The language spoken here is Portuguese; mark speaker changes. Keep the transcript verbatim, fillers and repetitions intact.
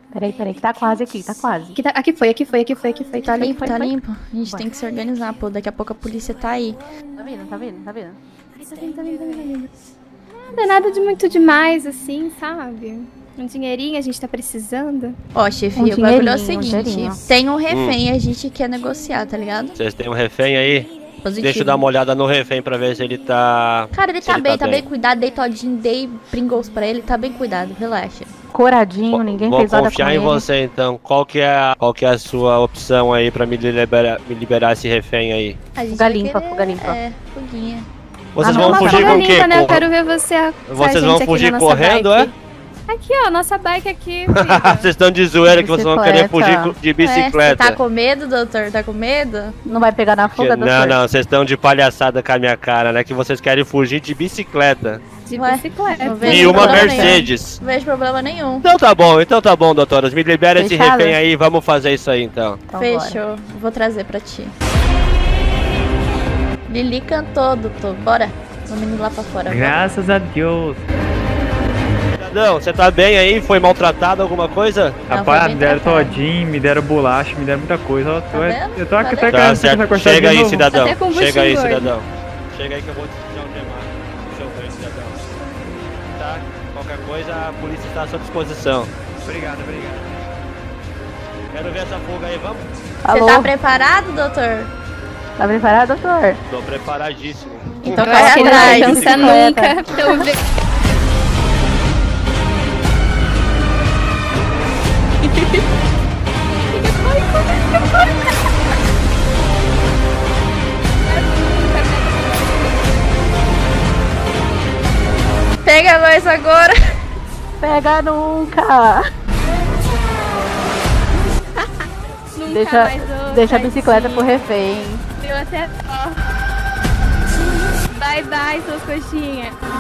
Speaker 1: Peraí, peraí, que tá quase aqui, tá quase.
Speaker 2: Aqui, tá, aqui foi, aqui foi, aqui foi, aqui foi.
Speaker 3: Tá
Speaker 2: aqui foi,
Speaker 3: limpo,
Speaker 2: foi,
Speaker 3: tá
Speaker 2: foi.
Speaker 3: limpo. A gente
Speaker 1: Vai.
Speaker 3: tem que se organizar, pô. Daqui a pouco a polícia tá aí.
Speaker 1: Tá vendo, tá vendo, tá vendo?
Speaker 2: Tá vindo, tá vindo, tá vindo, tá vindo. Não é nada de muito demais, assim, sabe? Um dinheirinho a gente tá precisando.
Speaker 3: Ó, chefe,
Speaker 1: Um
Speaker 3: o bagulho é o
Speaker 1: dinheirinho, um
Speaker 3: seguinte.
Speaker 1: dinheirinho.
Speaker 3: Tem um refém e a gente quer negociar, tá ligado?
Speaker 4: Vocês têm um refém aí?
Speaker 3: Positivo.
Speaker 4: Deixa eu dar uma olhada no refém pra ver se ele tá...
Speaker 3: Cara, ele
Speaker 4: se
Speaker 3: tá bem, tá bem cuidado. Dei todinho, dei Pringles pra ele. Tá bem cuidado, relaxa.
Speaker 1: Coradinho, ninguém
Speaker 4: Vou
Speaker 1: fez nada com
Speaker 4: confiar em
Speaker 1: ele.
Speaker 4: você então. Qual que é a, qual que é a sua opção aí pra me liberar, me liberar esse refém aí?
Speaker 3: A gente
Speaker 1: Fuga
Speaker 3: vai
Speaker 1: limpa,
Speaker 3: querer-
Speaker 1: fuga limpa.
Speaker 3: É, fuguinha.
Speaker 4: Vocês
Speaker 1: Ah,
Speaker 4: vão
Speaker 1: não,
Speaker 4: fugir
Speaker 2: Fuga
Speaker 4: com o quê?
Speaker 2: limpa, né? Eu
Speaker 4: Com-
Speaker 2: quero ver você, a
Speaker 4: Vocês vão
Speaker 2: sargente aqui
Speaker 4: fugir
Speaker 2: na nossa
Speaker 4: correndo,
Speaker 2: bike.
Speaker 4: é?
Speaker 2: Aqui, ó, nossa bike aqui, filho.
Speaker 4: Vocês estão de zoeira que vocês vão querer fugir
Speaker 1: Bicicleta.
Speaker 4: co- de
Speaker 3: Ué,
Speaker 4: bicicleta.
Speaker 3: você tá com medo, doutor? Tá com medo?
Speaker 1: Não vai pegar na fuga,
Speaker 4: Que-
Speaker 1: doutor?
Speaker 4: Não, não, vocês estão de palhaçada com a minha cara, né? Que vocês querem fugir de bicicleta.
Speaker 2: De
Speaker 3: Ué,
Speaker 2: bicicleta.
Speaker 3: não vejo
Speaker 4: E uma
Speaker 3: problema
Speaker 4: Mercedes.
Speaker 3: Não vejo problema nenhum.
Speaker 4: Então tá bom, então tá bom, doutoras. Me libera esse
Speaker 1: Fechado?
Speaker 4: refém aí, vamos fazer isso aí então.
Speaker 1: Então bora.
Speaker 3: Fechou. Vou trazer pra ti. Lili cantou, doutor. Bora. Vamos indo lá pra fora.
Speaker 5: Graças a Deus.
Speaker 4: Cidadão, você tá bem aí? Foi maltratado alguma coisa?
Speaker 3: Não,
Speaker 5: Rapaz,
Speaker 3: foi
Speaker 5: me
Speaker 3: bem
Speaker 5: deram
Speaker 3: tratado.
Speaker 5: todinho, me deram bolacha, me deram muita coisa. Eu tô,
Speaker 3: vendo?
Speaker 5: eu tô aqui
Speaker 3: Tá
Speaker 5: até
Speaker 4: Tá
Speaker 5: querendo
Speaker 4: certo.
Speaker 5: sequestrar
Speaker 4: Chega
Speaker 5: de
Speaker 4: aí,
Speaker 5: novo.
Speaker 4: cidadão.
Speaker 2: Até com
Speaker 4: Chega aí,
Speaker 2: buchinho,
Speaker 4: cidadão. Chega aí que eu vou te algemar. Seu bem, cidadão. Tá? Qualquer coisa, a polícia está à sua disposição.
Speaker 5: Obrigado, obrigado.
Speaker 4: Quero ver essa fuga aí, vamos?
Speaker 3: Você
Speaker 1: Alô?
Speaker 3: tá preparado, doutor?
Speaker 1: Tá preparado, doutor?
Speaker 4: Tô preparadíssimo.
Speaker 3: Então
Speaker 2: Eu
Speaker 3: corre
Speaker 2: acho que ele não vai
Speaker 3: atrás.
Speaker 2: cansar nunca. Então, vê-
Speaker 3: Pega nós agora.
Speaker 1: Pega nunca!
Speaker 2: Nunca
Speaker 1: Deixa,
Speaker 2: mais vou
Speaker 1: deixa a
Speaker 2: sair
Speaker 1: bicicleta
Speaker 2: de
Speaker 1: pro
Speaker 2: mim.
Speaker 1: refém.
Speaker 2: Deu até dó. Bye, bye, suas coxinhas.